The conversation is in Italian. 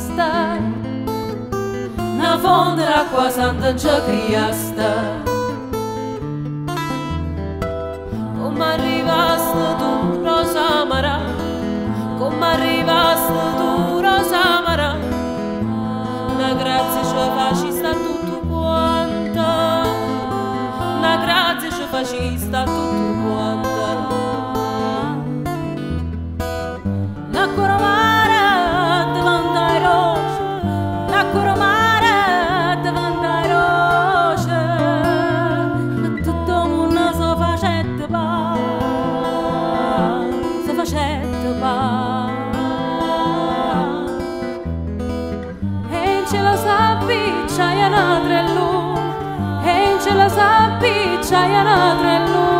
sta, una fonte d'acqua santa non ci criasta. Come arrivaste tu, Rosa Mara, come arrivaste tu, Rosa Mara, una grazia ci faci sta tutto quanto, una grazia ci faci sta tutto quanto. L'acqua romana davanti ai roci, l'acqua romana davanti ai roci, e tutto il mondo si facette pa, si facette pa. E in cielo s'appiccia una trelluna, e in cielo s'appiccia una trelluna.